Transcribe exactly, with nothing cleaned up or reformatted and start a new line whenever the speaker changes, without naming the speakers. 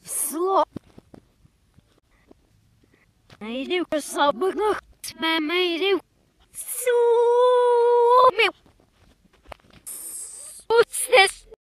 Slå. Nei, det er jo ikke sabak nok. Med meg, det er jo